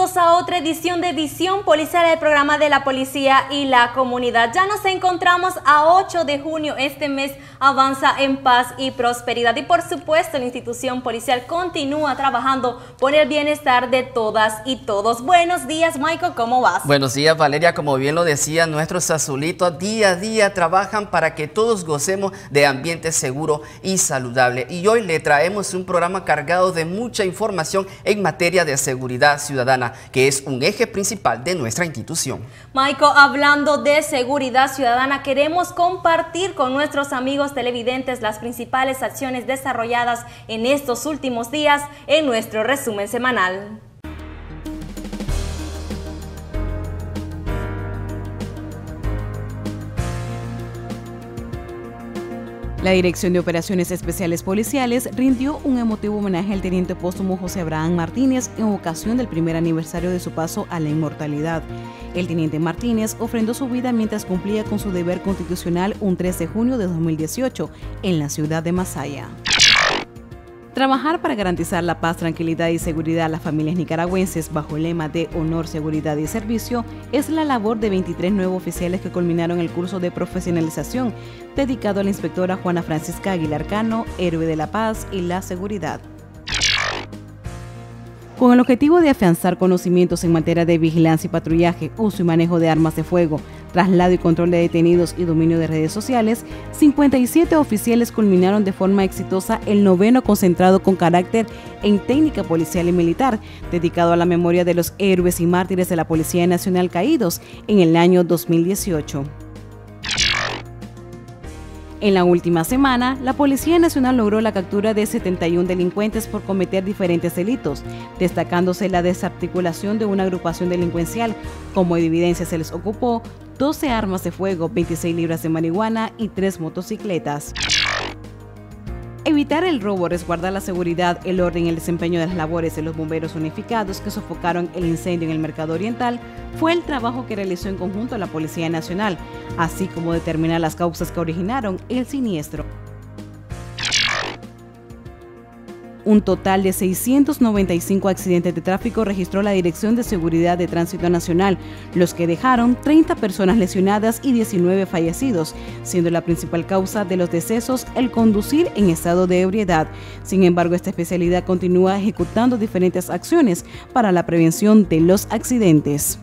Bienvenidos a otra edición de Visión Policial, el programa de la policía y la comunidad. Ya nos encontramos a 8 de junio. Este mes avanza en paz y prosperidad. Y por supuesto, la institución policial continúa trabajando por el bienestar de todas y todos. Buenos días, Michael, ¿cómo vas? Buenos días, Valeria. Como bien lo decía, nuestros azulitos día a día trabajan para que todos gocemos de ambiente seguro y saludable. Y hoy le traemos un programa cargado de mucha información en materia de seguridad ciudadana, que es un eje principal de nuestra institución. Michael, hablando de seguridad ciudadana, queremos compartir con nuestros amigos televidentes las principales acciones desarrolladas en estos últimos días en nuestro resumen semanal. La Dirección de Operaciones Especiales Policiales rindió un emotivo homenaje al teniente póstumo José Abraham Martínez en ocasión del primer aniversario de su paso a la inmortalidad. El teniente Martínez ofrendó su vida mientras cumplía con su deber constitucional un 3 de junio de 2018 en la ciudad de Masaya. Trabajar para garantizar la paz, tranquilidad y seguridad a las familias nicaragüenses bajo el lema de honor, seguridad y servicio es la labor de 23 nuevos oficiales que culminaron el curso de profesionalización dedicado a la inspectora Juana Francisca Aguilar Cano, héroe de la paz y la seguridad. Con el objetivo de afianzar conocimientos en materia de vigilancia y patrullaje, uso y manejo de armas de fuego, traslado y control de detenidos y dominio de redes sociales, 57 oficiales culminaron de forma exitosa el 9º concentrado con carácter en técnica policial y militar, dedicado a la memoria de los héroes y mártires de la Policía Nacional caídos en el año 2018. En la última semana, la Policía Nacional logró la captura de 71 delincuentes por cometer diferentes delitos, destacándose la desarticulación de una agrupación delincuencial. Como evidencia se les ocupó 12 armas de fuego, 26 libras de marihuana y 3 motocicletas. Evitar el robo, resguardar la seguridad, el orden y el desempeño de las labores de los bomberos unificados que sofocaron el incendio en el Mercado Oriental fue el trabajo que realizó en conjunto la Policía Nacional, así como determinar las causas que originaron el siniestro. Un total de 695 accidentes de tráfico registró la Dirección de Seguridad de Tránsito Nacional, los que dejaron 30 personas lesionadas y 19 fallecidos, siendo la principal causa de los decesos el conducir en estado de ebriedad. Sin embargo, esta especialidad continúa ejecutando diferentes acciones para la prevención de los accidentes.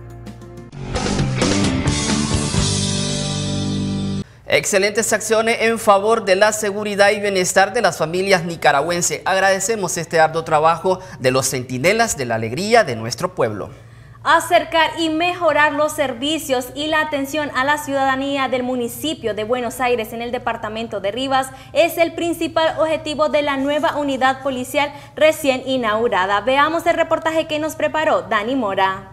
Excelentes acciones en favor de la seguridad y bienestar de las familias nicaragüenses. Agradecemos este arduo trabajo de los centinelas de la alegría de nuestro pueblo. Acercar y mejorar los servicios y la atención a la ciudadanía del municipio de Buenos Aires en el departamento de Rivas es el principal objetivo de la nueva unidad policial recién inaugurada. Veamos el reportaje que nos preparó Dani Mora.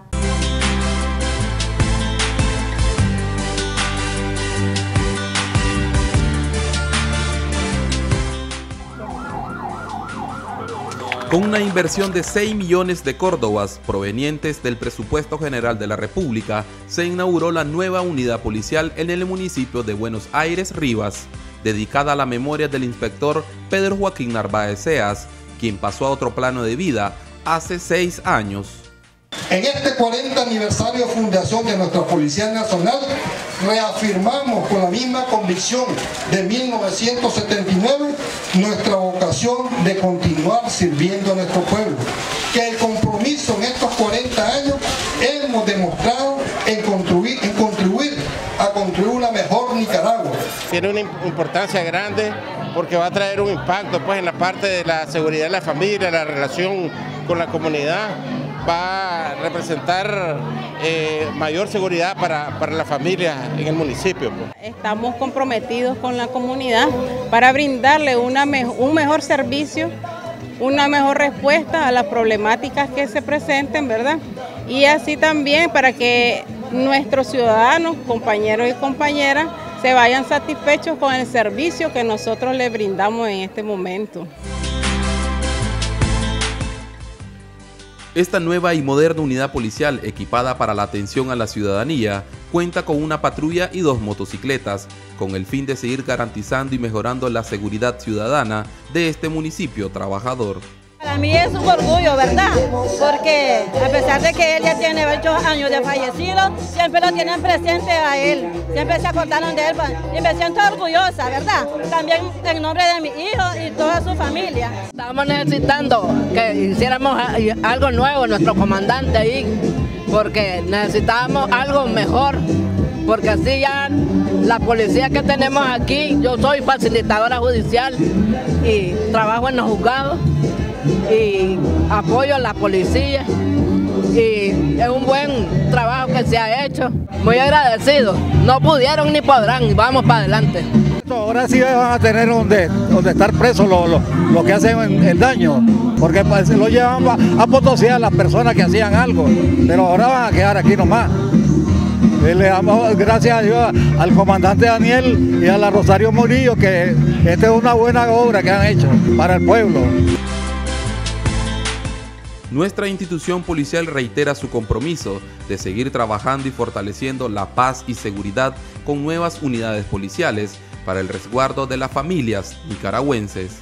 Con una inversión de 6 millones de córdobas provenientes del presupuesto general de la República, se inauguró la nueva unidad policial en el municipio de Buenos Aires, Rivas, dedicada a la memoria del inspector Pedro Joaquín Narváez Seas, quien pasó a otro plano de vida hace 6 años. En este 40 aniversario de fundación de nuestra Policía Nacional, reafirmamos con la misma convicción de 1979 nuestra vocación de continuar sirviendo a nuestro pueblo, que el compromiso en estos 40 años hemos demostrado en contribuir a construir una mejor Nicaragua. Tiene una importancia grande porque va a traer un impacto en la parte de la seguridad de la familia, la relación con la comunidad. Va a representar mayor seguridad para la familia en el municipio. Estamos comprometidos con la comunidad para brindarle un mejor servicio, una mejor respuesta a las problemáticas que se presenten, ¿verdad? Y así también para que nuestros ciudadanos, compañeros y compañeras, se vayan satisfechos con el servicio que nosotros les brindamos en este momento. Esta nueva y moderna unidad policial equipada para la atención a la ciudadanía cuenta con una patrulla y 2 motocicletas, con el fin de seguir garantizando y mejorando la seguridad ciudadana de este municipio trabajador. Para mí es un orgullo, ¿verdad? Porque a pesar de que él ya tiene 8 años de fallecido, siempre lo tienen presente a él, siempre se acordaron de él y me siento orgullosa, ¿verdad? También en nombre de mi hijo y toda su familia. Estamos necesitando que hiciéramos algo nuevo, nuestro comandante ahí, porque necesitábamos algo mejor, porque así ya la policía que tenemos aquí, yo soy facilitadora judicial y trabajo en los juzgados y apoyo a la policía y es un buen trabajo que se ha hecho. Muy agradecido, no pudieron ni podrán y vamos para adelante. Ahora sí van a tener donde estar presos los que hacen el daño, porque se lo llevan a Potosí a las personas que hacían algo, pero ahora van a quedar aquí nomás. Le damos gracias a Dios al comandante Daniel y a la Rosario Murillo, que esta es una buena obra que han hecho para el pueblo. Nuestra institución policial reitera su compromiso de seguir trabajando y fortaleciendo la paz y seguridad con nuevas unidades policiales para el resguardo de las familias nicaragüenses.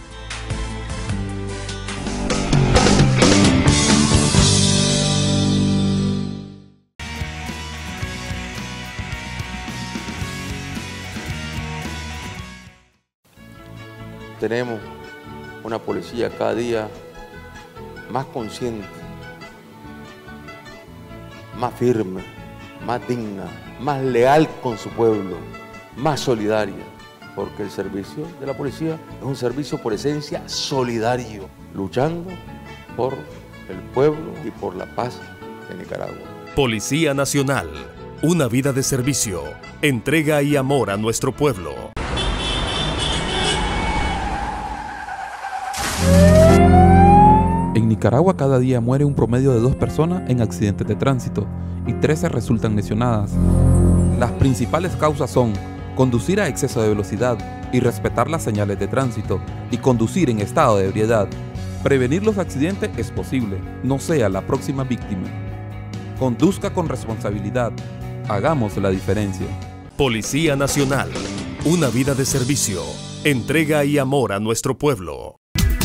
Tenemos una policía cada día más consciente, más firme, más digna, más leal con su pueblo, más solidaria, porque el servicio de la policía es un servicio por esencia solidario, luchando por el pueblo y por la paz de Nicaragua. Policía Nacional, una vida de servicio, entrega y amor a nuestro pueblo. En Nicaragua cada día muere un promedio de 2 personas en accidentes de tránsito y 13 resultan lesionadas. Las principales causas son conducir a exceso de velocidad, irrespetar las señales de tránsito y conducir en estado de ebriedad. Prevenir los accidentes es posible, no sea la próxima víctima. Conduzca con responsabilidad, hagamos la diferencia. Policía Nacional, una vida de servicio, entrega y amor a nuestro pueblo.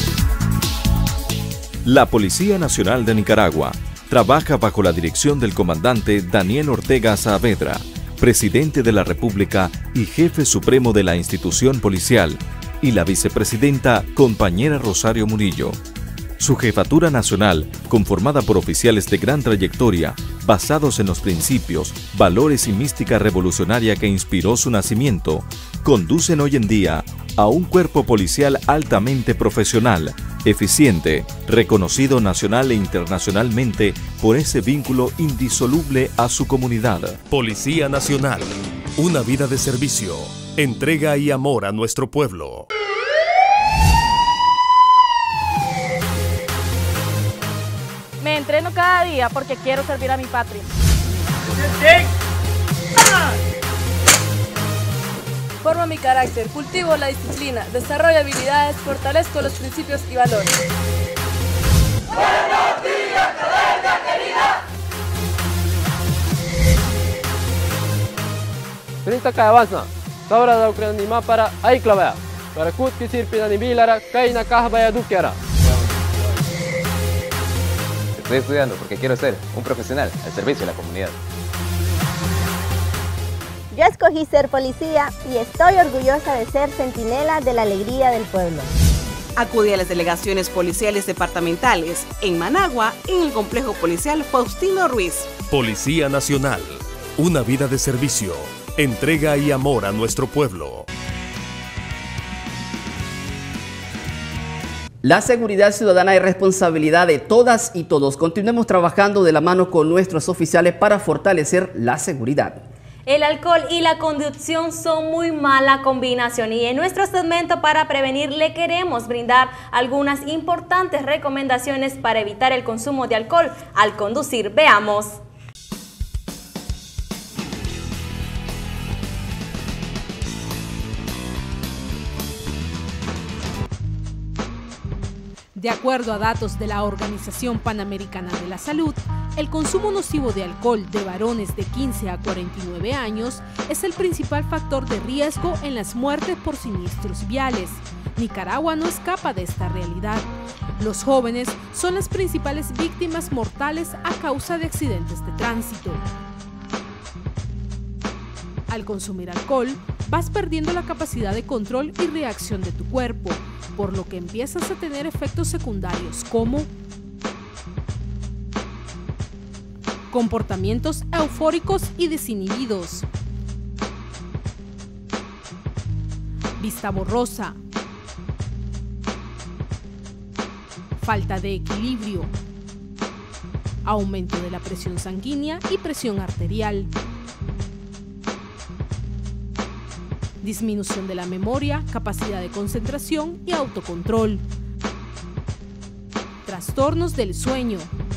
La Policía Nacional de Nicaragua trabaja bajo la dirección del comandante Daniel Ortega Saavedra, presidente de la República y jefe supremo de la institución policial, y la vicepresidenta compañera Rosario Murillo. Su jefatura nacional, conformada por oficiales de gran trayectoria, basados en los principios, valores y mística revolucionaria que inspiró su nacimiento, conducen hoy en día a un cuerpo policial altamente profesional, eficiente, reconocido nacional e internacionalmente por ese vínculo indisoluble a su comunidad. Policía Nacional, una vida de servicio, entrega y amor a nuestro pueblo. Me entreno cada día porque quiero servir a mi patria. Formo mi carácter, cultivo la disciplina, desarrollo habilidades, fortalezco los principios y valores. ¡Buenos días, academia querida! Printa Cayabanza, Sabra da Ucrania para Aiklavea, para Kutkisir Pinanibilara, Kaina Kahbaya Dukiara. Estoy estudiando porque quiero ser un profesional al servicio de la comunidad. Yo escogí ser policía y estoy orgullosa de ser centinela de la alegría del pueblo. Acudí a las delegaciones policiales departamentales en Managua y en el complejo policial Faustino Ruiz. Policía Nacional, una vida de servicio, entrega y amor a nuestro pueblo. La seguridad ciudadana es responsabilidad de todas y todos. Continuemos trabajando de la mano con nuestros oficiales para fortalecer la seguridad. El alcohol y la conducción son muy mala combinación y en nuestro segmento para prevenir le queremos brindar algunas importantes recomendaciones para evitar el consumo de alcohol al conducir. Veamos. De acuerdo a datos de la Organización Panamericana de la Salud, el consumo nocivo de alcohol de varones de 15 a 49 años es el principal factor de riesgo en las muertes por siniestros viales. Nicaragua no escapa de esta realidad. Los jóvenes son las principales víctimas mortales a causa de accidentes de tránsito. Al consumir alcohol, vas perdiendo la capacidad de control y reacción de tu cuerpo, por lo que empiezas a tener efectos secundarios como comportamientos eufóricos y desinhibidos, vista borrosa, falta de equilibrio, aumento de la presión sanguínea y presión arterial, disminución de la memoria, capacidad de concentración y autocontrol, trastornos del sueño.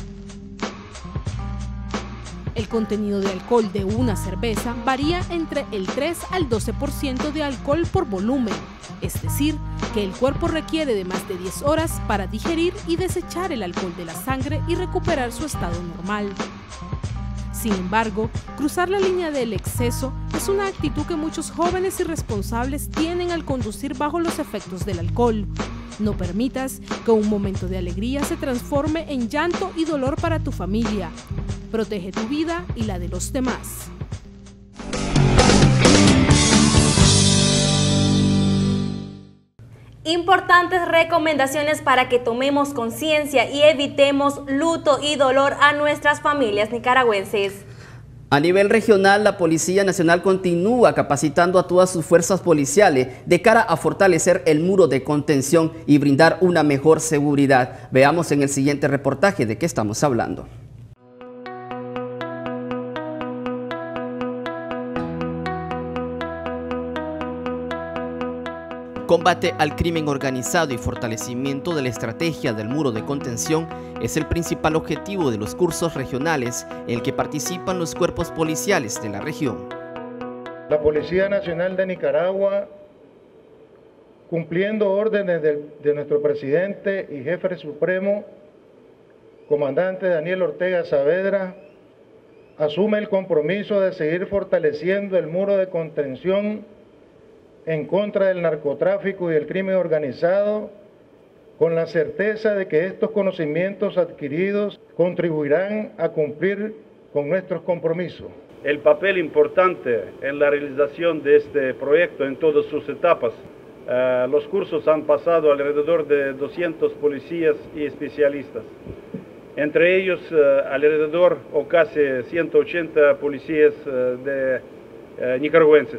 El contenido de alcohol de una cerveza varía entre el 3 al 12% de alcohol por volumen, es decir, que el cuerpo requiere de más de 10 horas para digerir y desechar el alcohol de la sangre y recuperar su estado normal. Sin embargo, cruzar la línea del exceso es una actitud que muchos jóvenes irresponsables tienen al conducir bajo los efectos del alcohol. No permitas que un momento de alegría se transforme en llanto y dolor para tu familia. Protege tu vida y la de los demás. Importantes recomendaciones para que tomemos conciencia y evitemos luto y dolor a nuestras familias nicaragüenses. A nivel regional, la Policía Nacional continúa capacitando a todas sus fuerzas policiales de cara a fortalecer el muro de contención y brindar una mejor seguridad. Veamos en el siguiente reportaje de qué estamos hablando. Combate al crimen organizado y fortalecimiento de la estrategia del muro de contención es el principal objetivo de los cursos regionales en el que participan los cuerpos policiales de la región. La Policía Nacional de Nicaragua, cumpliendo órdenes de nuestro presidente y jefe supremo, comandante Daniel Ortega Saavedra, asume el compromiso de seguir fortaleciendo el muro de contención en contra del narcotráfico y el crimen organizado, con la certeza de que estos conocimientos adquiridos contribuirán a cumplir con nuestros compromisos. El papel importante en la realización de este proyecto en todas sus etapas. Los cursos han pasado alrededor de 200 policías y especialistas. Entre ellos alrededor o casi 180 policías nicaragüenses.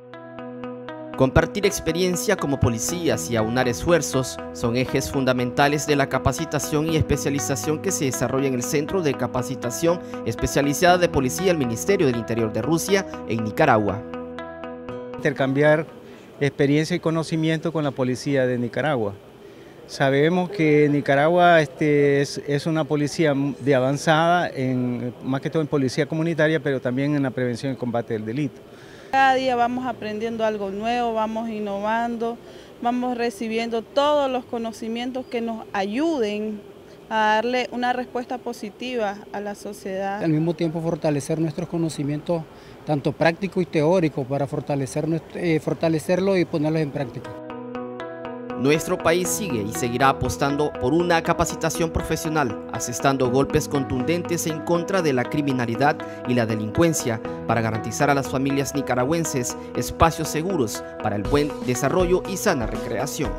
Compartir experiencia como policías y aunar esfuerzos son ejes fundamentales de la capacitación y especialización que se desarrolla en el Centro de Capacitación Especializada de Policía del Ministerio del Interior de Rusia en Nicaragua. Intercambiar experiencia y conocimiento con la policía de Nicaragua. Sabemos que Nicaragua es una policía de avanzada, más que todo en policía comunitaria, pero también en la prevención y combate del delito. Cada día vamos aprendiendo algo nuevo, vamos innovando, vamos recibiendo todos los conocimientos que nos ayuden a darle una respuesta positiva a la sociedad. Al mismo tiempo fortalecer nuestros conocimientos, tanto prácticos y teóricos, para fortalecerlo y ponerlos en práctica. Nuestro país sigue y seguirá apostando por una capacitación profesional, asestando golpes contundentes en contra de la criminalidad y la delincuencia para garantizar a las familias nicaragüenses espacios seguros para el buen desarrollo y sana recreación.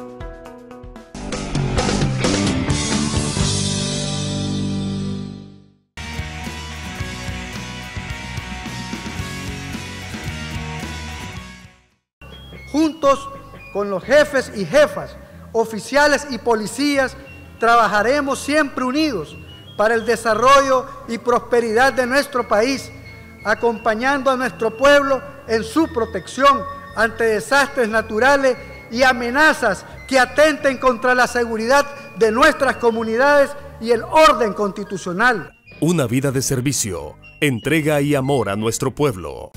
Juntos con los jefes y jefas, oficiales y policías, trabajaremos siempre unidos para el desarrollo y prosperidad de nuestro país, acompañando a nuestro pueblo en su protección ante desastres naturales y amenazas que atenten contra la seguridad de nuestras comunidades y el orden constitucional. Una vida de servicio, entrega y amor a nuestro pueblo.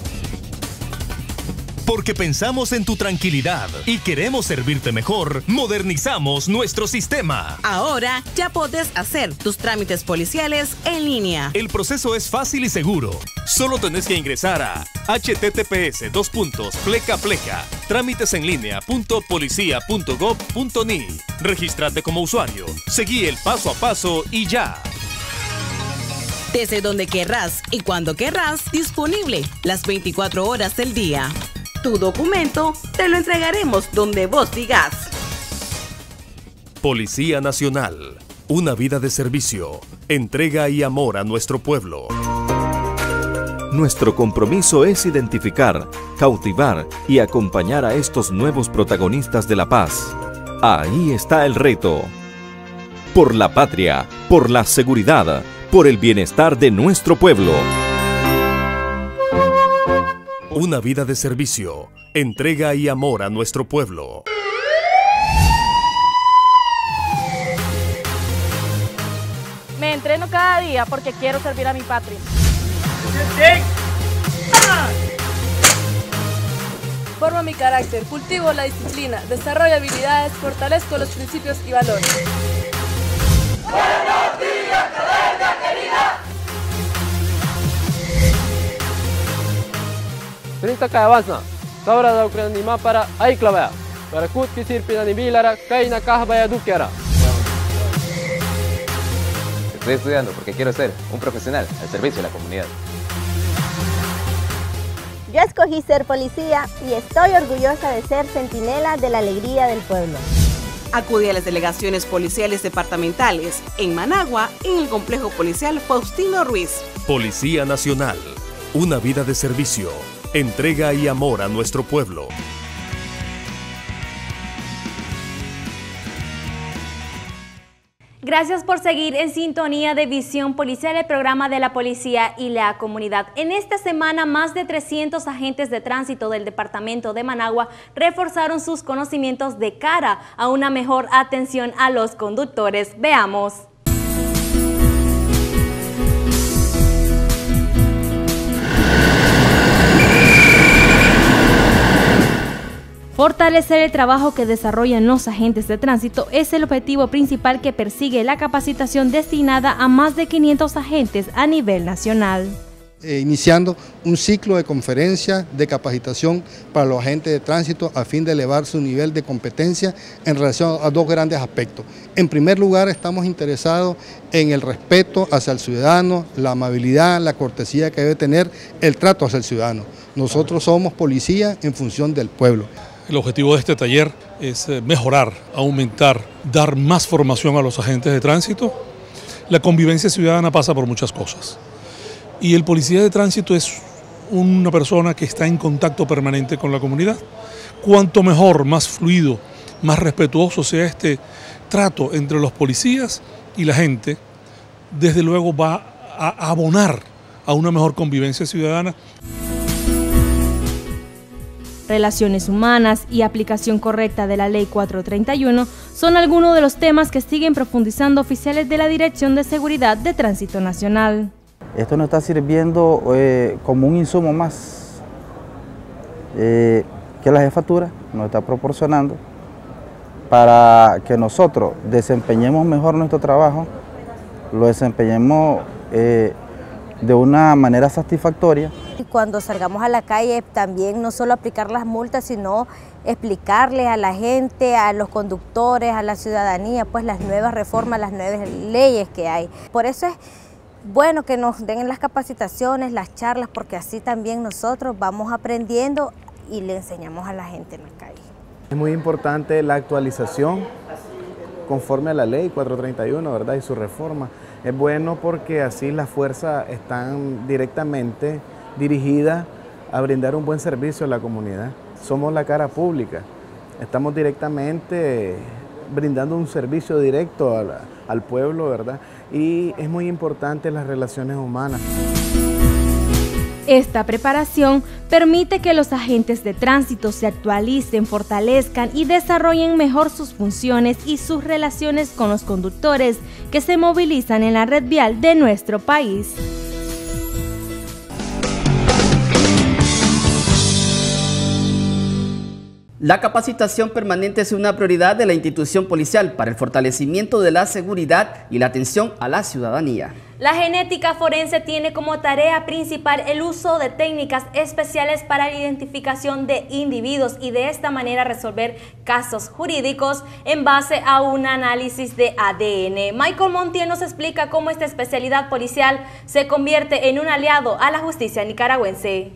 Porque pensamos en tu tranquilidad y queremos servirte mejor, modernizamos nuestro sistema. Ahora ya podés hacer tus trámites policiales en línea. El proceso es fácil y seguro. Solo tenés que ingresar a https://pleca Trámitesenlinea.policia.gov.ni. Regístrate como usuario, seguí el paso a paso y ya. Desde donde querrás y cuando querrás, disponible las 24 horas del día. Tu documento te lo entregaremos donde vos digas. Policía Nacional. Una vida de servicio, entrega y amor a nuestro pueblo. Nuestro compromiso es identificar, cautivar y acompañar a estos nuevos protagonistas de la paz. Ahí está el reto. Por la patria, por la seguridad, por el bienestar de nuestro pueblo. Una vida de servicio, entrega y amor a nuestro pueblo. Me entreno cada día porque quiero servir a mi patria. Formo mi carácter, cultivo la disciplina, desarrollo habilidades, fortalezco los principios y valores. ¡Buenos días, academia querida! Trinta que avanza, sabra da Ucrania para ahí clavea. Para kut kisir pinani bilara, kaina kahbaya dukiara. Estoy estudiando porque quiero ser un profesional al servicio de la comunidad. Yo escogí ser policía y estoy orgullosa de ser centinela de la alegría del pueblo. Acudí a las delegaciones policiales departamentales en Managua, en el complejo policial Faustino Ruiz. Policía Nacional. Una vida de servicio, entrega y amor a nuestro pueblo. Gracias por seguir en sintonía de Visión Policial, el programa de la policía y la comunidad. En esta semana, más de 300 agentes de tránsito del departamento de Managua reforzaron sus conocimientos de cara a una mejor atención a los conductores. Veamos. Fortalecer el trabajo que desarrollan los agentes de tránsito es el objetivo principal que persigue la capacitación destinada a más de 500 agentes a nivel nacional. Iniciando un ciclo de conferencias de capacitación para los agentes de tránsito a fin de elevar su nivel de competencia en relación a dos grandes aspectos. En primer lugar, estamos interesados en el respeto hacia el ciudadano, la amabilidad, la cortesía que debe tener el trato hacia el ciudadano. Nosotros somos policía en función del pueblo. El objetivo de este taller es mejorar, aumentar, dar más formación a los agentes de tránsito. La convivencia ciudadana pasa por muchas cosas y el policía de tránsito es una persona que está en contacto permanente con la comunidad. Cuanto mejor, más fluido, más respetuoso sea este trato entre los policías y la gente, desde luego va a abonar a una mejor convivencia ciudadana. Relaciones humanas y aplicación correcta de la Ley 431 son algunos de los temas que siguen profundizando oficiales de la Dirección de Seguridad de Tránsito Nacional. Esto nos está sirviendo como un insumo más que la jefatura nos está proporcionando para que nosotros desempeñemos mejor nuestro trabajo, lo desempeñemos de una manera satisfactoria. Y cuando salgamos a la calle también no solo aplicar las multas, sino explicarle a la gente, a los conductores, a la ciudadanía, pues las nuevas reformas, las nuevas leyes que hay. Por eso es bueno que nos den las capacitaciones, las charlas, porque así también nosotros vamos aprendiendo y le enseñamos a la gente en la calle. Es muy importante la actualización conforme a la ley 431, ¿verdad? Y su reforma. Es bueno porque así las fuerzas están directamente dirigidas a brindar un buen servicio a la comunidad. Somos la cara pública, estamos directamente brindando un servicio directo al pueblo, ¿verdad? Y es muy importante las relaciones humanas. Esta preparación permite que los agentes de tránsito se actualicen, fortalezcan y desarrollen mejor sus funciones y sus relaciones con los conductores que se movilizan en la red vial de nuestro país. La capacitación permanente es una prioridad de la institución policial para el fortalecimiento de la seguridad y la atención a la ciudadanía. La genética forense tiene como tarea principal el uso de técnicas especiales para la identificación de individuos y de esta manera resolver casos jurídicos en base a un análisis de ADN. Michael Montiel nos explica cómo esta especialidad policial se convierte en un aliado a la justicia nicaragüense.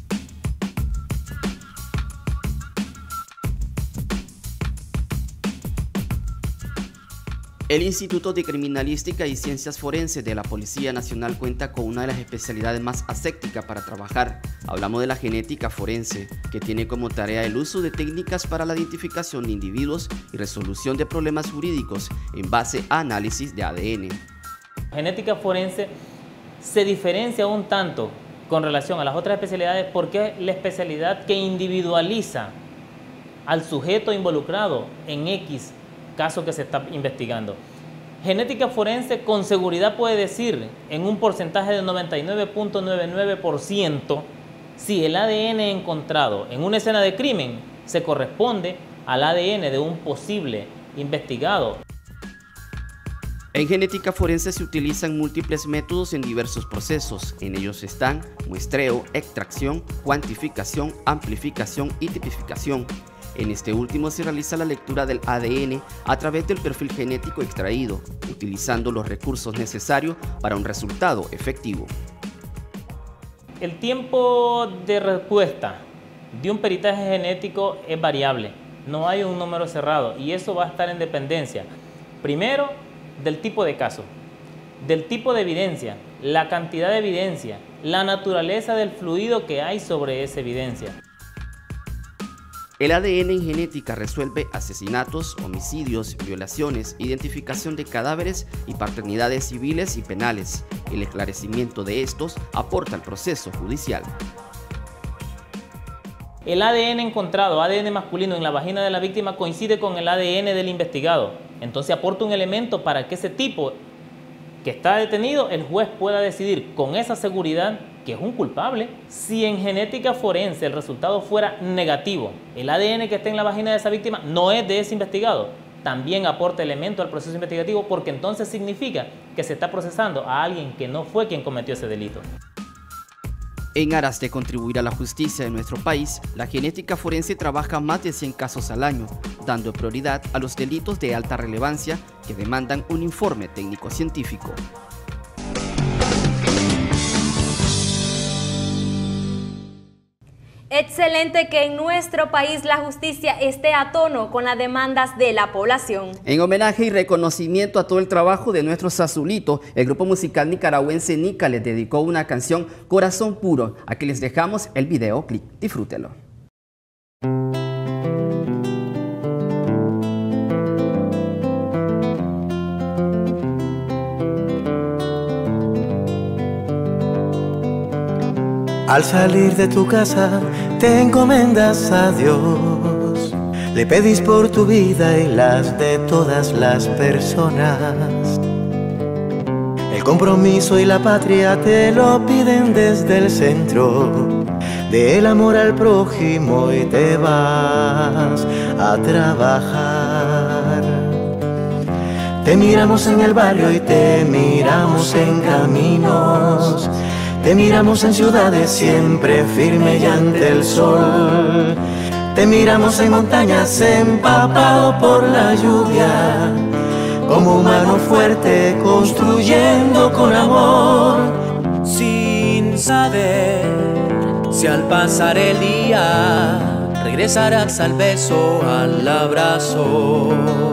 El Instituto de Criminalística y Ciencias Forenses de la Policía Nacional cuenta con una de las especialidades más asépticas para trabajar. Hablamos de la genética forense, que tiene como tarea el uso de técnicas para la identificación de individuos y resolución de problemas jurídicos en base a análisis de ADN. La genética forense se diferencia un tanto con relación a las otras especialidades porque es la especialidad que individualiza al sujeto involucrado en X caso que se está investigando. Genética forense con seguridad puede decir en un porcentaje de 99.99% si el ADN encontrado en una escena de crimen se corresponde al ADN de un posible investigado. En genética forense se utilizan múltiples métodos en diversos procesos. En ellos están muestreo, extracción, cuantificación, amplificación y tipificación. En este último se realiza la lectura del ADN a través del perfil genético extraído, utilizando los recursos necesarios para un resultado efectivo. El tiempo de respuesta de un peritaje genético es variable, no hay un número cerrado y eso va a estar en dependencia, primero, del tipo de caso, del tipo de evidencia, la cantidad de evidencia, la naturaleza del fluido que hay sobre esa evidencia. El ADN en genética resuelve asesinatos, homicidios, violaciones, identificación de cadáveres y paternidades civiles y penales. El esclarecimiento de estos aporta al proceso judicial. El ADN encontrado, ADN masculino en la vagina de la víctima coincide con el ADN del investigado. Entonces aporta un elemento para que ese tipo que está detenido, el juez pueda decidir con esa seguridad que es un culpable. Si en genética forense el resultado fuera negativo, el ADN que está en la vagina de esa víctima no es de ese investigado, también aporta elemento al proceso investigativo porque entonces significa que se está procesando a alguien que no fue quien cometió ese delito. En aras de contribuir a la justicia de nuestro país, la genética forense trabaja más de 100 casos al año, dando prioridad a los delitos de alta relevancia que demandan un informe técnico-científico. Excelente que en nuestro país la justicia esté a tono con las demandas de la población. En homenaje y reconocimiento a todo el trabajo de nuestros azulitos, el grupo musical nicaragüense Nica les dedicó una canción Corazón Puro. Aquí les dejamos el videoclip. Disfrútelo. Al salir de tu casa te encomendas a Dios, le pedís por tu vida y las de todas las personas. El compromiso y la patria te lo piden desde el centro del amor al prójimo y te vas a trabajar. Te miramos en el barrio y te miramos en caminos, te miramos en ciudades siempre firme y ante el sol. Te miramos en montañas empapado por la lluvia, como mano fuerte construyendo con amor. Sin saber si al pasar el día regresarás al beso, al abrazo,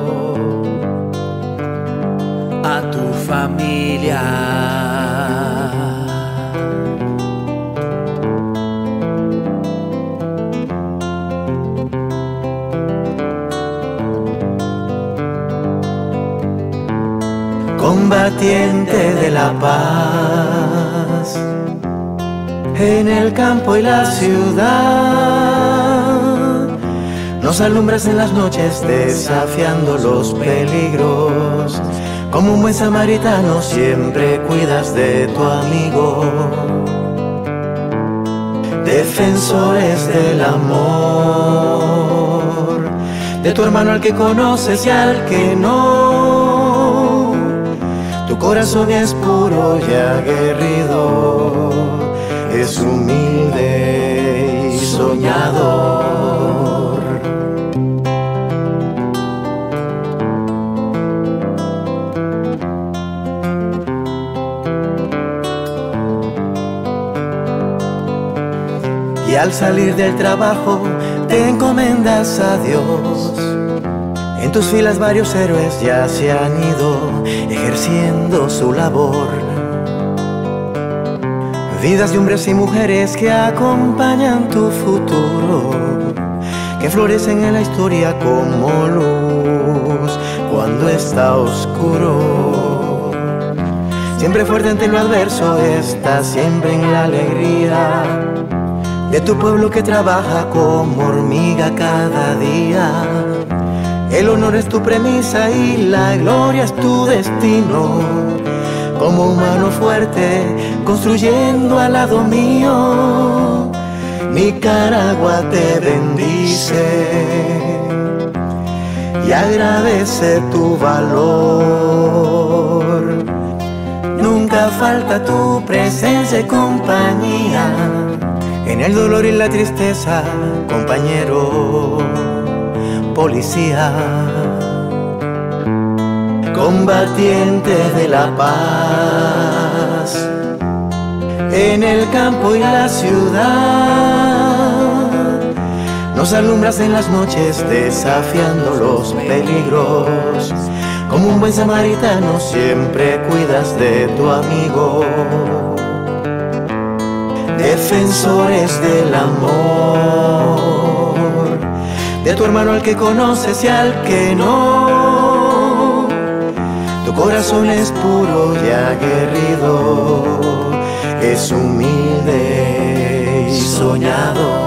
a tu familia. Combatiente de la paz, en el campo y la ciudad, nos alumbras en las noches desafiando los peligros. Como un buen samaritano siempre cuidas de tu amigo. Defensores del amor. de tu hermano al que conoces y al que no. Tu corazón es puro y aguerrido, es humilde y soñador. Y al salir del trabajo te encomiendas a Dios. En tus filas varios héroes ya se han ido ejerciendo su labor. Vidas de hombres y mujeres que acompañan tu futuro, que florecen en la historia como luz cuando está oscuro. Siempre fuerte ante lo adverso, estás siempre en la alegría de tu pueblo que trabaja como hormiga cada día. El honor es tu premisa y la gloria es tu destino. Como humano fuerte, construyendo al lado mío, Nicaragua te bendice y agradece tu valor. Nunca falta tu presencia y compañía, en el dolor y la tristeza, compañero policía, combatiente de la paz, en el campo y la ciudad, nos alumbras en las noches desafiando los peligros. Como un buen samaritano siempre cuidas de tu amigo. Defensores del amor, de tu hermano al que conoces y al que no. Tu corazón es puro y aguerrido, es humilde y soñador.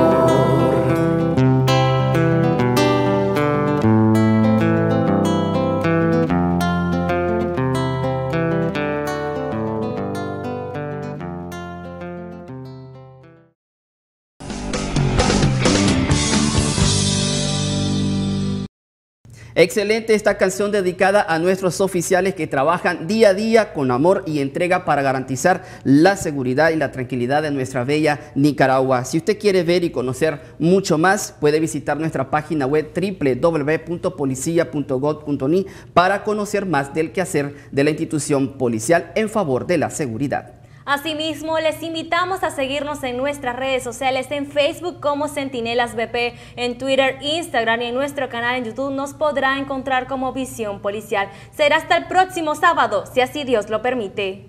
Excelente esta canción dedicada a nuestros oficiales que trabajan día a día con amor y entrega para garantizar la seguridad y la tranquilidad de nuestra bella Nicaragua. Si usted quiere ver y conocer mucho más, puede visitar nuestra página web www.policia.gov.ni para conocer más del quehacer de la institución policial en favor de la seguridad. Asimismo, les invitamos a seguirnos en nuestras redes sociales, en Facebook como Centinelas BP, en Twitter, Instagram y en nuestro canal en YouTube nos podrá encontrar como Visión Policial. Será hasta el próximo sábado, si así Dios lo permite.